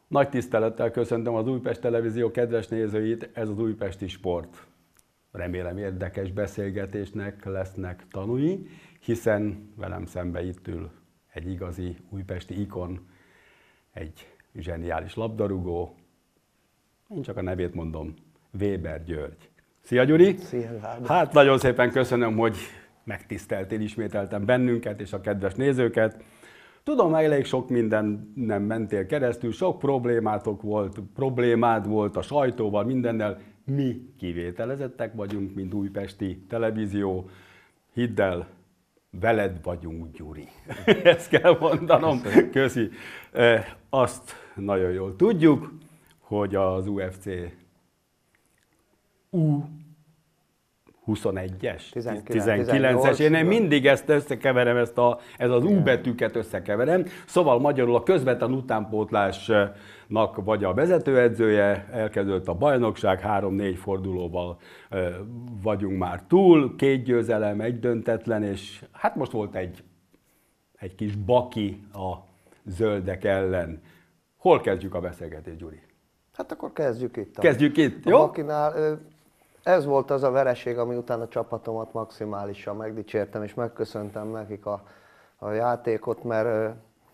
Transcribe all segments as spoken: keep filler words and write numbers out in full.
Nagy tisztelettel köszöntöm az Újpest Televízió kedves nézőit, ez az Újpesti Sport. Remélem érdekes beszélgetésnek lesznek tanúi, hiszen velem szembe itt ül egy igazi újpesti ikon, egy zseniális labdarúgó, én csak a nevét mondom, Weber György. Szia Gyuri! Szia Gábor! Hát nagyon szépen köszönöm, hogy megtiszteltél ismételten bennünket és a kedves nézőket. Tudom, elég sok minden nem mentél keresztül, sok problémátok volt, problémád volt a sajtóval, mindennel. Mi kivételezettek vagyunk, mint Újpesti Televízió. Hidd el, veled vagyunk, Gyuri. Ezt kell mondanom. Köszönöm. Köszi. Azt nagyon jól tudjuk, hogy az u ef cé U huszonegyes, tizenkilences, én mindig ezt összekeverem, ezt a, ez az U betűket összekeverem. Szóval magyarul a közvetlen utánpótlásnak vagy a vezetőedzője, elkezdődött a bajnokság, három-négy fordulóval vagyunk már túl, két győzelem, egy döntetlen, és hát most volt egy, egy kis baki a zöldek ellen. Hol kezdjük a beszélgetést, Gyuri? Hát akkor kezdjük itt. Kezdjük itt, a jó? Bakinál. Ez volt az a vereség, ami után a csapatomat maximálisan megdicsértem, és megköszöntem nekik a, a játékot, mert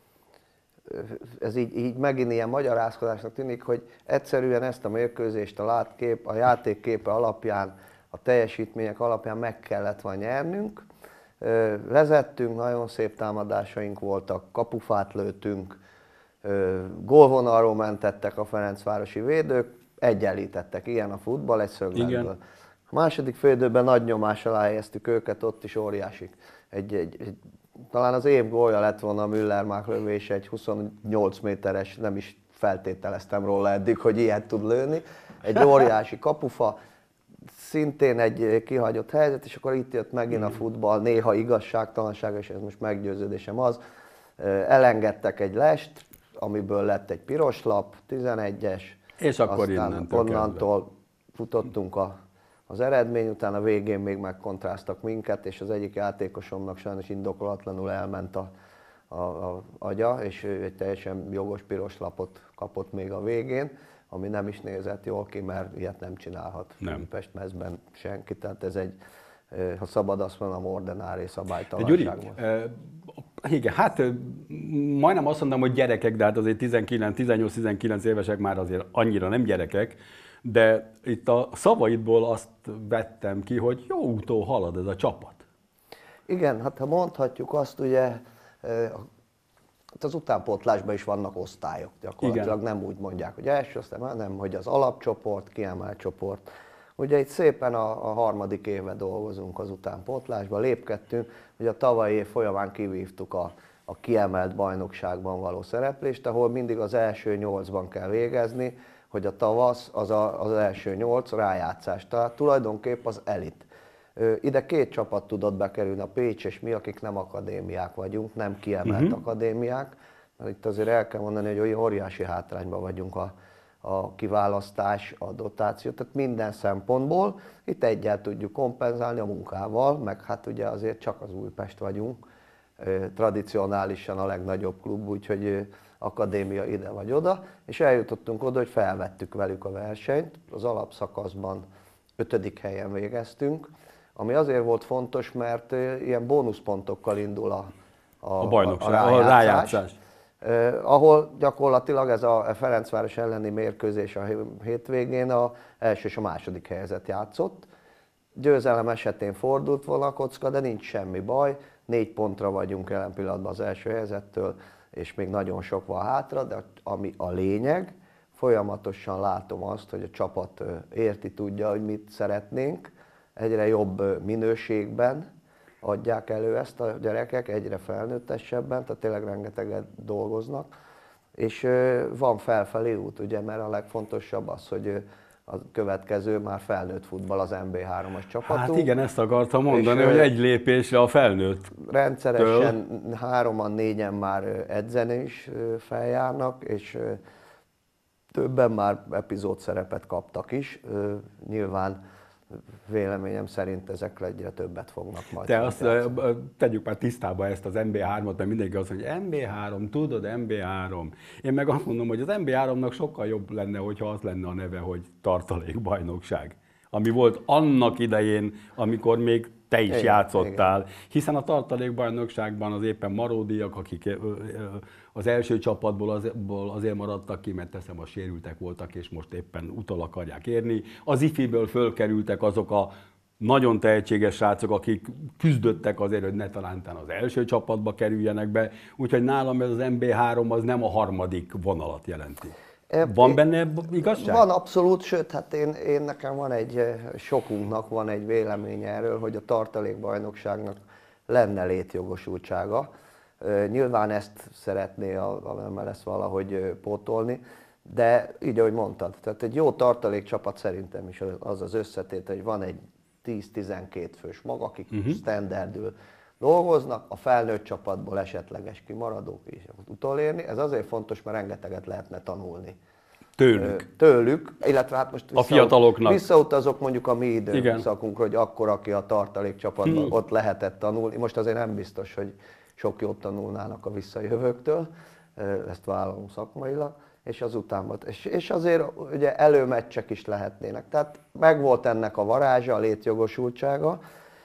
ez így, így megint ilyen magyarázkodásnak tűnik, hogy egyszerűen ezt a mérkőzést a látkép, a játékképe alapján, a teljesítmények alapján meg kellett volna nyernünk. Vezettünk, nagyon szép támadásaink voltak, kapufát lőttünk, gólvonalról mentettek a ferencvárosi védők, egyenlítettek, ilyen a futball egy szögletből. A második félidőben nagy nyomás alá helyeztük őket, ott is óriási. Egy, egy, egy, talán az év gólja lett volna a Müller-Mák lövés, egy huszonnyolc méteres, nem is feltételeztem róla eddig, hogy ilyet tud lőni. Egy óriási kapufa, szintén egy kihagyott helyzet, és akkor itt jött megint a futball, néha igazságtalanság, és ez most meggyőződésem az. Elengedtek egy lest, amiből lett egy piros lap, tizenegyes, és akkor aztán onnantól futottunk a, az eredmény után, a végén még megkontráztak minket, és az egyik játékosomnak sajnos indokolatlanul elment a, a, a agya, és ő egy teljesen jogos piros lapot kapott még a végén, ami nem is nézett jól ki, mert ilyet nem csinálhat Újpest mezben senki, tehát ez egy, ha szabad azt mondanom, ordinári szabálytalanság volt. Igen, hát majdnem azt mondom, hogy gyerekek, de hát azért tizenkilenc, tizennyolc-tizenkilenc évesek már azért annyira nem gyerekek, de itt a szavaidból azt vettem ki, hogy jó úton halad ez a csapat. Igen, hát ha mondhatjuk azt, ugye az utánpótlásban is vannak osztályok gyakorlatilag, igen. Nem úgy mondják, hogy első osztály, hanem hogy az alapcsoport, kiemelt csoport. Ugye itt szépen a, a harmadik éve dolgozunk az utánpótlásban, lépkedtünk, hogy a tavalyi év folyamán kivívtuk a, a kiemelt bajnokságban való szereplést, ahol mindig az első nyolcban kell végezni, hogy a tavasz az a, az első nyolc rájátszás, tehát tulajdonképp az elit. Ide két csapat tudott bekerülni, a Pécs és mi, akik nem akadémiák vagyunk, nem kiemelt uh-huh. akadémiák, mert itt azért el kell mondani, hogy olyan óriási hátrányban vagyunk a a kiválasztás, a dotáció, tehát minden szempontból itt egyel tudjuk kompenzálni a munkával, meg hát ugye azért csak az Újpest vagyunk, tradicionálisan a legnagyobb klub, úgyhogy akadémia ide vagy oda, és eljutottunk oda, hogy felvettük velük a versenyt, az alapszakaszban ötödik helyen végeztünk, ami azért volt fontos, mert ilyen bónuszpontokkal indul a, a, a bajnokság, a rájátszás. A rájátszás. Uh, ahol gyakorlatilag ez a Ferencváros elleni mérkőzés a hétvégén a első és a második helyzet játszott. Győzelem esetén fordult volna a kocka, de nincs semmi baj. Négy pontra vagyunk jelen pillanatban az első helyzettől, és még nagyon sok van hátra, de ami a lényeg, folyamatosan látom azt, hogy a csapat érti, tudja, hogy mit szeretnénk, egyre jobb minőségben adják elő ezt a gyerekek, egyre felnőttesebben, tehát tényleg rengeteget dolgoznak, és van felfelé út, ugye, mert a legfontosabb az, hogy a következő már felnőtt futball az em bé hármas csapatunk. Hát igen, ezt akartam mondani, hogy egy lépésre a felnőtt. Rendszeresen hároman, négyen már edzeni is feljárnak, és többen már epizód szerepet kaptak is. Nyilván véleményem szerint ezekre egyre többet fognak majd. Te azt, tegyük már tisztába ezt az em bé hármat, mert mindenki azt mondja, hogy em bé három, tudod, em bé három. Én meg azt mondom, hogy az em bé háromnak sokkal jobb lenne, hogyha az lenne a neve, hogy tartalékbajnokság. Ami volt annak idején, amikor még te is igen, játszottál, igen. Hiszen a tartalékbajnokságban az éppen maródiak, akik az első csapatból azért maradtak ki, mert teszem, a sérültek voltak, és most éppen utol akarják érni. Az ifiből fölkerültek azok a nagyon tehetséges srácok, akik küzdöttek azért, hogy ne talántán az első csapatba kerüljenek be, úgyhogy nálam ez az em bé három az nem a harmadik vonalat jelenti. Van benne igazság? Van abszolút, sőt, hát én, én nekem van egy, sokunknak van egy véleménye erről, hogy a tartalékbajnokságnak lenne létjogosultsága. Nyilván ezt szeretné a, a em el es valahogy pótolni, de így, ahogy mondtad, tehát egy jó tartalékcsapat szerintem is az az összetétel, hogy van egy tíz-tizenkét fős mag, akik uh-huh. standardül dolgoznak, a felnőtt csapatból esetleges kimaradók is utolérni. Ez azért fontos, mert rengeteget lehetne tanulni. Tőlük. Tőlük, illetve hát most a fiataloknak. Visszautazok mondjuk a mi időszakunkra, hogy akkor, aki a tartalékcsapatban hmm. ott lehetett tanulni. Most azért nem biztos, hogy sok jót tanulnának a visszajövőktől, ezt vállalom szakmailag, és azután, és, és azért ugye előmeccsek is lehetnének. Tehát megvolt ennek a varázsa, a létjogosultsága.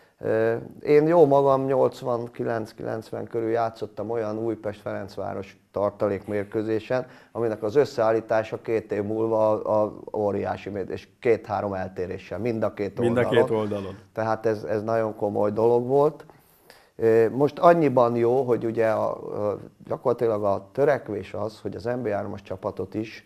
Én jó magam nyolcvankilenc-kilencven körül játszottam olyan Újpest-Ferencváros tartalékmérkőzésen, aminek az összeállítása két év múlva a, a óriási, és két-három eltéréssel, mind a két mind oldalon. Mind a két oldalon. Tehát ez, ez nagyon komoly dolog volt. Most annyiban jó, hogy ugye a, a, gyakorlatilag a törekvés az, hogy az em bé hármas csapatot is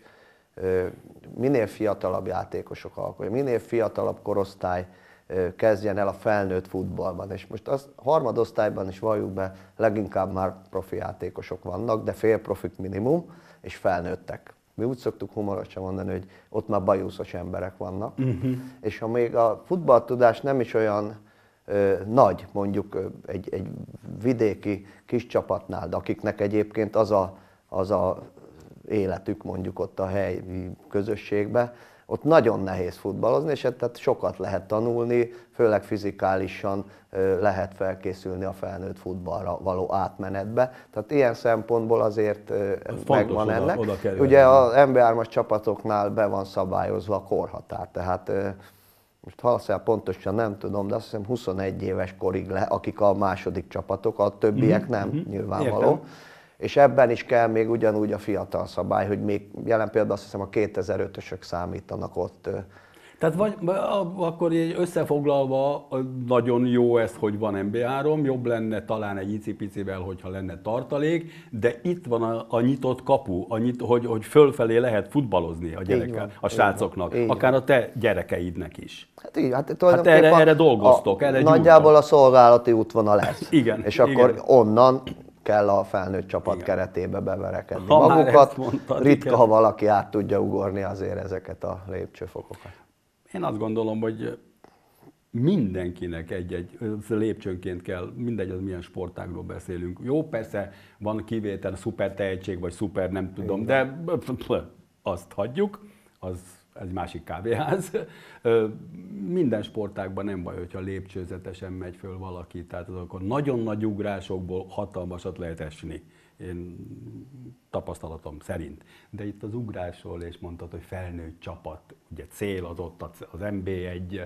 minél fiatalabb játékosok alkotják, minél fiatalabb korosztály kezdjen el a felnőtt futballban. És most az harmadosztályban is valljuk be, leginkább már profi játékosok vannak, de félprofik minimum, és felnőttek. Mi úgy szoktuk humorosan mondani, hogy ott már bajuszos emberek vannak. Uh-huh. És ha még a futballtudás nem is olyan ö, nagy, mondjuk ö, egy, egy vidéki kis csapatnál, de akiknek egyébként az a, az a életük mondjuk ott a helyi közösségben, ott nagyon nehéz futballozni, és tehát sokat lehet tanulni, főleg fizikálisan lehet felkészülni a felnőtt futballra való átmenetbe. Tehát ilyen szempontból azért ez megvan oda, ennek. Oda ugye az em bé hármas csapatoknál be van szabályozva a korhatár, tehát most valószínűleg pontosan nem tudom, de azt hiszem huszonegy éves korig le, akik a második csapatok, a többiek nem, mm-hmm. nyilvánvaló. Értem. És ebben is kell még ugyanúgy a fiatal szabály, hogy még jelen például azt hiszem a kétezer-ötösök számítanak ott. Tehát vagy, akkor így összefoglalva nagyon jó ez, hogy van em bé három, jobb lenne talán egy icipicivel, hogyha lenne tartalék, de itt van a, a nyitott kapu, a nyit, hogy, hogy fölfelé lehet futballozni a gyerekkel, a srácoknak, van, akár a te gyerekeidnek is. Hát így, hát, hát erre, erre dolgoztok, a, erre nagyjából gyújtok. A szolgálati útvonal lesz. Igen. És akkor igen. onnan kell a felnőtt csapat igen. keretébe beverekedni ha magukat. Mondtad, ritka, igen. ha valaki át tudja ugorni azért ezeket a lépcsőfokokat. Én azt gondolom, hogy mindenkinek egy-egy lépcsőnként kell, mindegy, az milyen sportágról beszélünk. Jó, persze van kivétel, szuper tehetség, vagy szuper nem tudom, igen. de azt hagyjuk, az egy másik kávéház. Minden sportágban nem baj, hogyha lépcsőzetesen megy föl valaki, tehát akkor nagyon nagy ugrásokból hatalmasat lehet esni. Én tapasztalatom szerint. De itt az ugrásról, és mondtad, hogy felnőtt csapat, ugye cél az ott az em bé egy,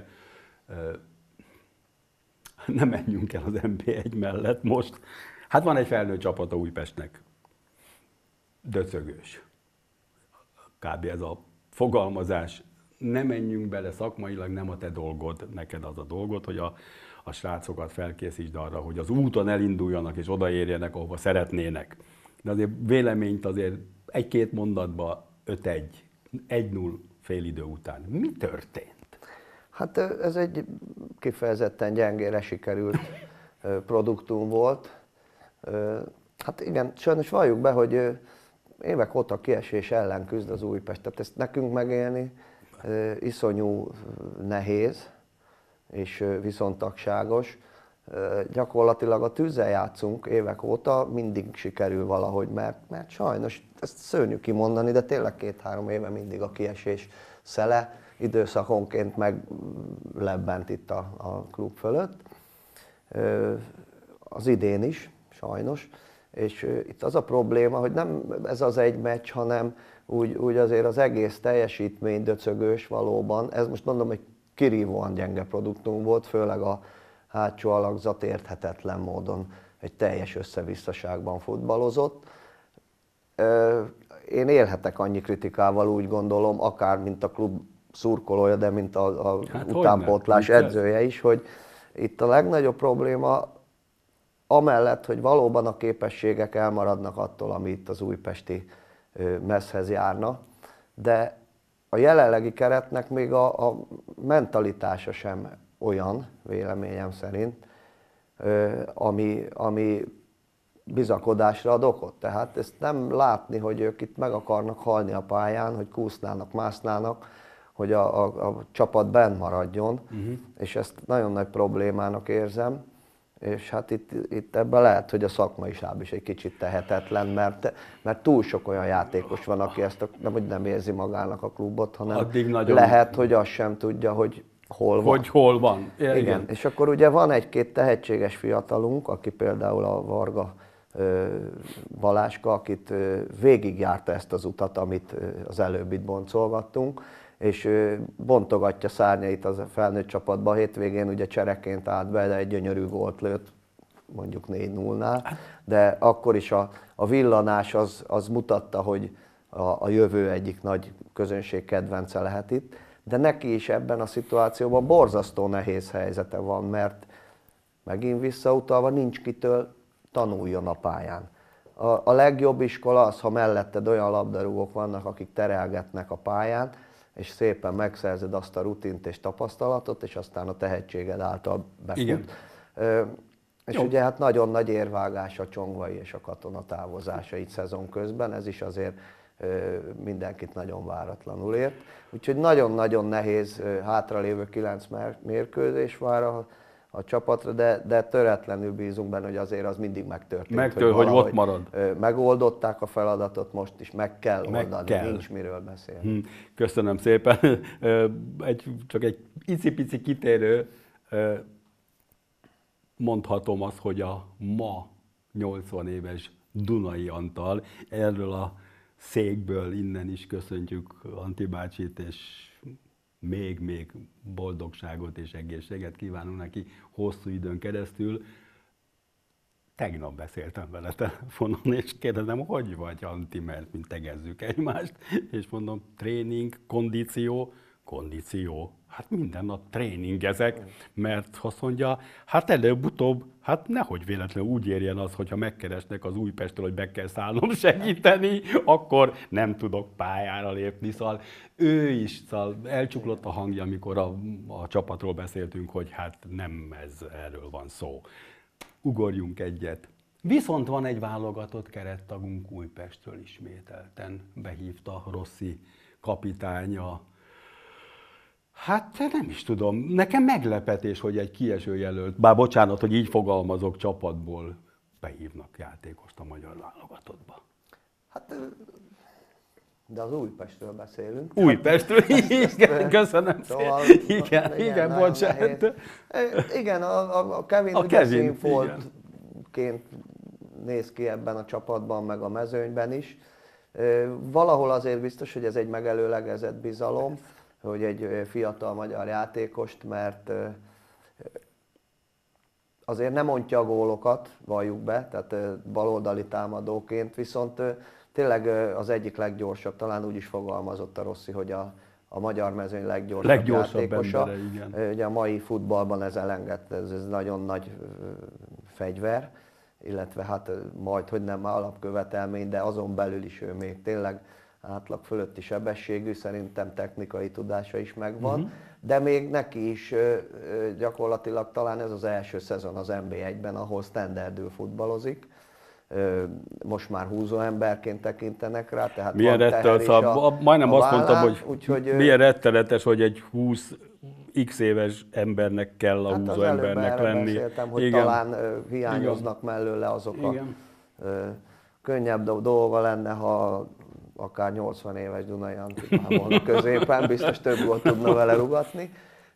nem menjünk el az em bé egy mellett most. Hát van egy felnőtt csapat a Újpestnek, döcögős. Kb. Ez a fogalmazás. Ne menjünk bele szakmailag, nem a te dolgod, neked az a dolgod, hogy a, a srácokat felkészítsd arra, hogy az úton elinduljanak és odaérjenek, ahova szeretnének. De azért véleményt azért egy-két mondatban öt-egy, egy-null fél idő után. Mi történt? Hát ez egy kifejezetten gyengére sikerült produktum volt. Hát igen, sajnos valljuk be, hogy évek óta kiesés ellen küzd az Újpest. Tehát ezt nekünk megélni iszonyú nehéz és viszontagságos. Gyakorlatilag a tűzzel játszunk évek óta, mindig sikerül valahogy, mert, mert sajnos, ezt szörnyű kimondani, de tényleg két-három éve mindig a kiesés szele, időszakonként meglebbent itt a, a klub fölött. Az idén is, sajnos. És itt az a probléma, hogy nem ez az egy meccs, hanem úgy, úgy azért az egész teljesítmény döcögős valóban. Ez most mondom, hogy kirívóan gyenge produktum volt, főleg a hátsó alakzat érthetetlen módon egy teljes összevisszaságban futballozott. Én élhetek annyi kritikával, úgy gondolom, akár mint a klub szurkolója, de mint a, a hát utánpótlás edzője is, hogy itt a legnagyobb probléma, amellett, hogy valóban a képességek elmaradnak attól, ami itt az újpesti messzhez járna, de a jelenlegi keretnek még a, a mentalitása sem olyan, véleményem szerint, ami, ami bizakodásra ad okot. Tehát ezt nem látni, hogy ők itt meg akarnak halni a pályán, hogy kúsznának, másznának, hogy a, a, a csapat benn maradjon, uh-huh. és ezt nagyon nagy problémának érzem. És hát itt, itt ebben lehet, hogy a szakmai stáb is egy kicsit tehetetlen, mert, mert túl sok olyan játékos van, aki ezt a, nem, hogy nem érzi magának a klubot, hanem nagyon... lehet, hogy azt sem tudja, hogy hol van. Hogy hol van. Igen. Igen. És akkor ugye van egy-két tehetséges fiatalunk, aki például a Varga Baláska, akit végigjárta ezt az utat, amit az előbb itt boncolgattunk, és bontogatja szárnyait az a felnőtt csapatba. A hétvégén ugye csereként állt be, de egy gyönyörű gólt lőtt, mondjuk négy nullnál, de akkor is a, a villanás az, az mutatta, hogy a, a jövő egyik nagy közönség kedvence lehet itt, de neki is ebben a szituációban borzasztó nehéz helyzete van, mert megint visszautalva nincs kitől tanuljon a pályán. A, a legjobb iskola az, ha melletted olyan labdarúgók vannak, akik terelgetnek a pályán, és szépen megszerzed azt a rutint és tapasztalatot, és aztán a tehetséged által befut. Igen. Ö, és Jó. ugye hát nagyon nagy érvágás a Csongvai és a Katona távozása itt szezon közben, ez is azért ö, mindenkit nagyon váratlanul ért. Úgyhogy nagyon-nagyon nehéz ö, hátralévő kilenc mérkőzés vár a, a csapatra, de, de töretlenül bízunk benne, hogy azért az mindig megtörtént. Megtör, hogy, hogy ott marad. Megoldották a feladatot, most is meg kell meg oldani, kell. Nincs miről beszélni. Köszönöm szépen. Egy, csak egy icipici kitérő, mondhatom azt, hogy a ma nyolcvan éves Dunai Antal, erről a székből innen is köszöntjük Anti bácsit, és még-még boldogságot és egészséget kívánunk neki hosszú időn keresztül. Tegnap beszéltem vele telefonon, és kérdezem, hogy vagy Anti, mert mint tegezzük egymást, és mondom, tréning, kondíció, kondíció. Hát minden nap tréningezek, mert azt mondja, hát előbb-utóbb, hát nehogy véletlenül úgy érjen az, hogyha megkeresnek az Újpestről, hogy be kell szállnom segíteni, akkor nem tudok pályára lépni. Szóval ő is, szóval elcsuklott a hangja, amikor a, a csapatról beszéltünk, hogy hát nem ez, erről van szó. Ugorjunk egyet. Viszont van egy válogatott kerettagunk Újpestről ismételten, behívta Rossi kapitánya. Hát nem is tudom, nekem meglepetés, hogy egy kieső jelölt, bár bocsánat, hogy így fogalmazok, csapatból behívnak játékost a magyar válogatottba. Hát, de az Újpestről beszélünk. Újpestről, igen, köszönöm szóval, szépen. Igen, igen, igen bocsánat. Igen, a, a, a Kevin, a Kevin színfoltként néz ki ebben a csapatban, meg a mezőnyben is. Valahol azért biztos, hogy ez egy megelőlegezett bizalom, hogy egy fiatal magyar játékost, mert azért nem ontja a gólokat, valljuk be, tehát baloldali támadóként, viszont tényleg az egyik leggyorsabb, talán úgy is fogalmazott a Rossi, hogy a, a magyar mezőny leggyorsabb, leggyorsabb játékosa. Embere, igen. Ugye a mai futballban ez elengedte, ez, ez nagyon nagy fegyver, illetve hát majd, hogy nem alapkövetelmény, de azon belül is ő még tényleg átlag fölötti sebességű, szerintem technikai tudása is megvan, uh-huh. de még neki is gyakorlatilag talán ez az első szezon az en bé egyben, ahol standardül futballozik. Most már húzó emberként tekintenek rá, tehát milyen van teher is a, majdnem a azt mondtam, hogy úgyhogy, milyen rettenetes, hogy egy húsz x éves embernek kell a hát húzó embernek lenni. Beszéltem, hogy igen. talán hiányoznak Igen. mellőle azok Igen. a könnyebb dolga lenne, ha akár nyolcvan éves Dunai Antti volna középen, biztos több gólt tudna vele rugatni.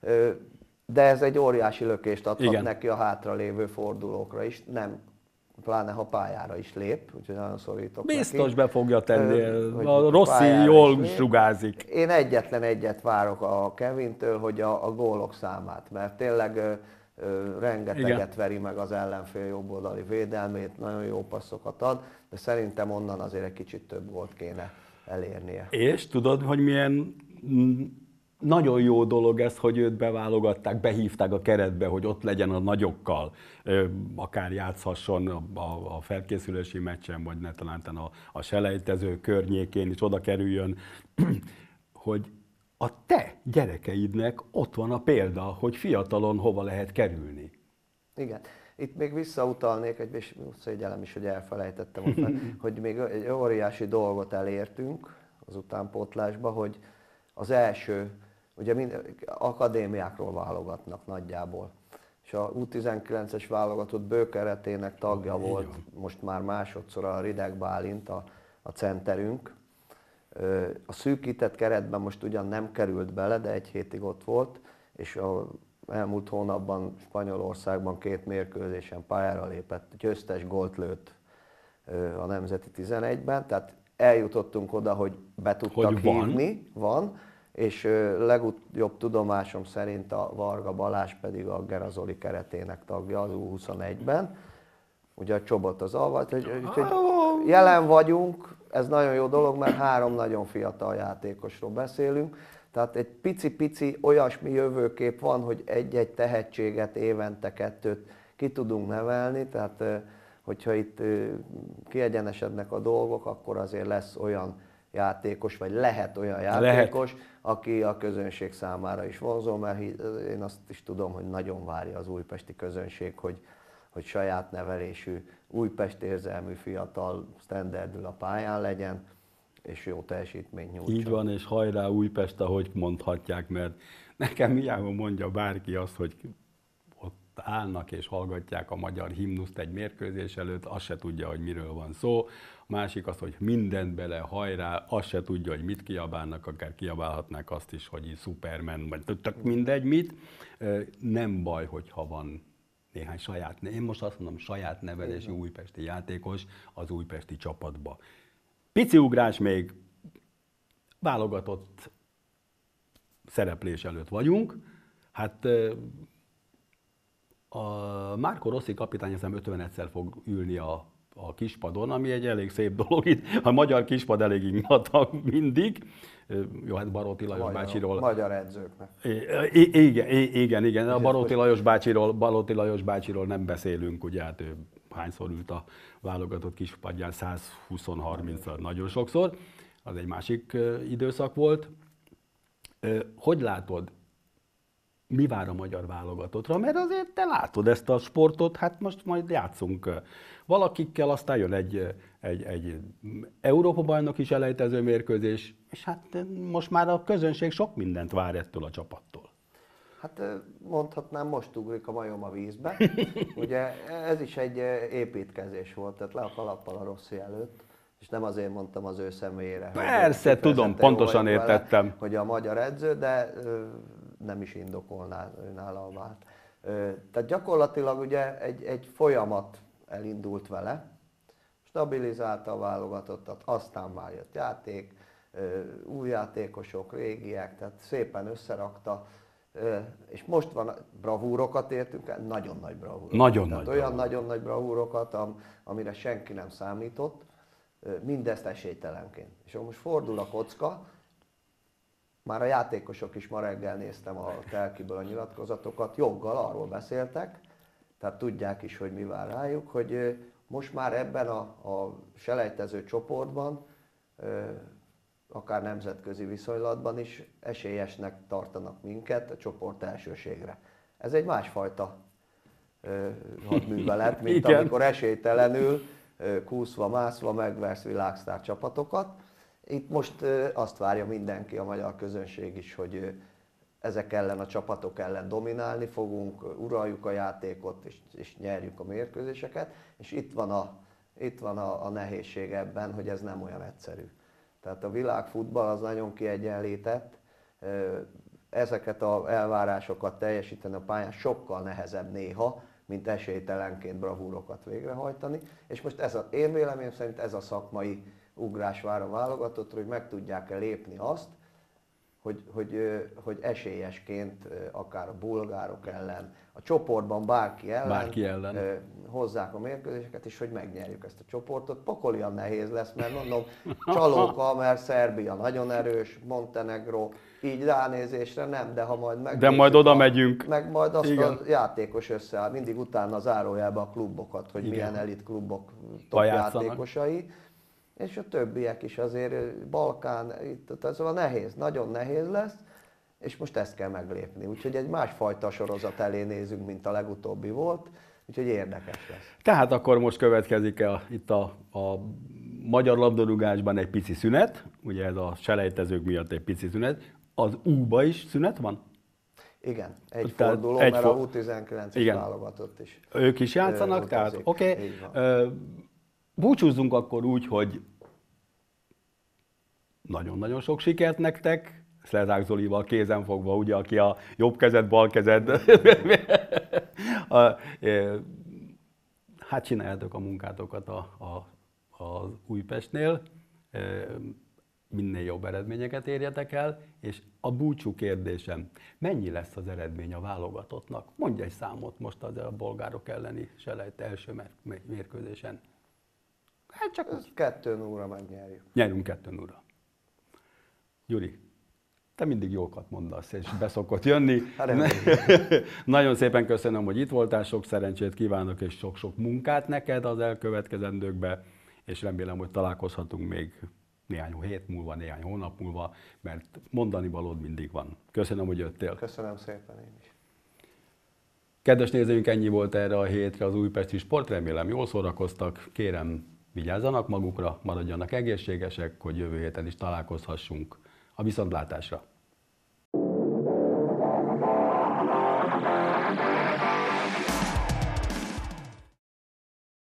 De ez egy óriási lökést adhat Igen. neki a hátralévő fordulókra is, nem, pláne ha pályára is lép, úgyhogy nagyon szorítok Biztos neki. be fogja tenni, a Rossi jól sugázik. Én egyetlen egyet várok a Kevintől, hogy a, a gólok számát, mert tényleg ö, ö, rengeteget Igen. veri meg az ellenfél jobboldali védelmét, nagyon jó passzokat ad, de szerintem onnan azért egy kicsit több gólt kéne elérnie. És tudod, hogy milyen nagyon jó dolog ez, hogy őt beválogatták, behívták a keretbe, hogy ott legyen a nagyokkal, akár játszhasson a, a felkészülési meccsen, vagy ne talán a, a selejtező környékén is oda kerüljön, hogy a te gyerekeidnek ott van a példa, hogy fiatalon hova lehet kerülni. Igen. Itt még visszautalnék, és szégyellem is, hogy elfelejtettem, hogy még egy óriási dolgot elértünk az utánpótlásba, hogy az első, ugye mind, akadémiákról válogatnak nagyjából, és a U tizenkilences válogatott bőkeretének tagja oh, volt most már másodszor a Rideg Bálint, a, a centerünk. A szűkített keretben most ugyan nem került bele, de egy hétig ott volt, és a elmúlt hónapban Spanyolországban két mérkőzésen pályára lépett, győztes gólt lőtt a Nemzeti tizenegyben, tehát eljutottunk oda, hogy be tudtak hogy van. hívni, van, és legjobb tudomásom szerint a Varga Balázs pedig a Gerazoli keretének tagja az U huszonegyben, ugye a Csobot az alvat, úgyhogy jelen vagyunk, ez nagyon jó dolog, mert három nagyon fiatal játékosról beszélünk, tehát egy pici-pici olyasmi jövőkép van, hogy egy-egy tehetséget évente kettőt ki tudunk nevelni, tehát hogyha itt kiegyenesednek a dolgok, akkor azért lesz olyan játékos, vagy lehet olyan játékos, lehet. aki a közönség számára is vonzó, mert én azt is tudom, hogy nagyon várja az újpesti közönség, hogy, hogy saját nevelésű, Újpest érzelmű fiatal standardül a pályán legyen, és jó teljesítményt nyújtson. Így van, és hajrá Újpest, ahogy mondhatják, mert nekem hiába mondja bárki azt, hogy ott állnak és hallgatják a magyar himnuszt egy mérkőzés előtt, azt se tudja, hogy miről van szó. A másik az, hogy mindent bele, hajrá, azt se tudja, hogy mit kiabálnak, akár kiabálhatnák azt is, hogy Superman, vagy tök mindegy mit. Nem baj, hogyha van néhány saját, én most azt mondom, saját nevelésű újpesti játékos az újpesti csapatba. Pici ugrás még, válogatott szereplés előtt vagyunk. Hát a Marco Rossi kapitány hiszem ötvenedszer fog ülni a, a kispadon, ami egy elég szép dolog itt. A magyar kispad elég ingatag mindig. Jó, hát Baróti Lajos magyar, bácsiról... Magyar edzőknek. I- igen, igen, igen. A Baróti Lajos bácsiról, Baróti Lajos bácsiról nem beszélünk, ugye, hát ő hányszor ült a válogatott kispadján, száz húsz harmincszor, nagyon sokszor. Az egy másik időszak volt. Hogy látod, mi vár a magyar válogatottra? Mert azért te látod ezt a sportot, hát most majd játszunk valakikkel, aztán jön egy, egy, egy Európa-bajnoki selejtező mérkőzés, és hát most már a közönség sok mindent vár ettől a csapattól. Hát mondhatnám, most ugrik a majom a vízbe. Ugye ez is egy építkezés volt, tehát le a kalappal a Rossi előtt, és nem azért mondtam az ő személyére. Persze, tudom, pontosan értettem. Vele, hogy a magyar edző, de nem is indokolná nála a vált. Tehát gyakorlatilag ugye egy, egy folyamat elindult vele, stabilizálta a válogatottat, aztán már jött játék, új játékosok, régiek, tehát szépen összerakta, és most van, bravúrokat értünk el, nagyon nagy bravúrokat. Nagyon tehát nagy olyan bravúr. nagyon nagy bravúrokat, amire senki nem számított, mindezt esélytelenként. És most fordul a kocka, már a játékosok is ma reggel néztem a Telkiből a nyilatkozatokat, joggal arról beszéltek, tehát tudják is, hogy mi vár rájuk, hogy most már ebben a, a selejtező csoportban, akár nemzetközi viszonylatban is esélyesnek tartanak minket a csoport elsőségre. Ez egy másfajta hadművelet, mint Igen. amikor esélytelenül, kúszva, mászva megversz világsztár csapatokat. Itt most azt várja mindenki, a magyar közönség is, hogy ezek ellen, a csapatok ellen dominálni fogunk, uraljuk a játékot és, és nyerjük a mérkőzéseket. És itt van, a, itt van a, a nehézség ebben, hogy ez nem olyan egyszerű. Tehát a világfutball az nagyon kiegyenlített, ezeket az elvárásokat teljesíteni a pályán sokkal nehezebb néha, mint esélytelenként bravúrokat végrehajtani. És most ez a, én véleményem szerint ez a szakmai ugrás vár a válogatottra, hogy meg tudják-e lépni azt, hogy, hogy, hogy esélyesként akár a bulgárok ellen, a csoportban bárki ellen, bárki ellen. hozzák a mérkőzéseket, és hogy megnyerjük ezt a csoportot. Pokolian nehéz lesz, mert mondom, csalóka, mert Szerbia nagyon erős, Montenegro, így ránézésre nem, de ha majd meg. De majd oda a, megyünk. Meg majd azt Igen. a játékos összeáll, mindig utána zárójelbe a klubokat, hogy igen, milyen elit klubok top játékosai. És a többiek is azért, Balkán, itt ez a nehéz, nagyon nehéz lesz, és most ezt kell meglépni. Úgyhogy egy másfajta sorozat elé nézünk, mint a legutóbbi volt, úgyhogy érdekes lesz. Tehát akkor most következik a, itt a, a magyar labdarúgásban egy pici szünet, ugye ez a selejtezők miatt egy pici szünet, az U-ba is szünet van? Igen, egy tehát forduló, egy mert for... a U tizenkilences válogatott is. Ők is játszanak, tehát oké. Okay. Búcsúzzunk akkor úgy, hogy nagyon-nagyon sok sikert nektek, Szlezák Zolival kézenfogva, ugye, aki a jobb kezed, bal kezed. Hát csináljátok a munkátokat a, a, az Újpestnél, minél jobb eredményeket érjetek el, és a búcsú kérdésem, mennyi lesz az eredmény a válogatottnak? Mondj egy számot most az a bolgárok elleni selejt első mérkőzésen. Hát csak kettő nullra megnyerjük. Nyerünk kettő nullra. Gyuri, te mindig jókat mondasz, és beszokott jönni. Nagyon szépen köszönöm, hogy itt voltál, sok szerencsét kívánok, és sok-sok munkát neked az elkövetkezendőkben, és remélem, hogy találkozhatunk még néhány hét múlva, néhány hónap múlva, mert mondani valód mindig van. Köszönöm, hogy jöttél. Köszönöm szépen én is. Kedves nézőink, ennyi volt erre a hétre az Újpesti Sport, remélem jól szórakoztak, kérem vigyázzanak magukra, maradjanak egészségesek, hogy jövő héten is találkozhassunk. A viszontlátásra!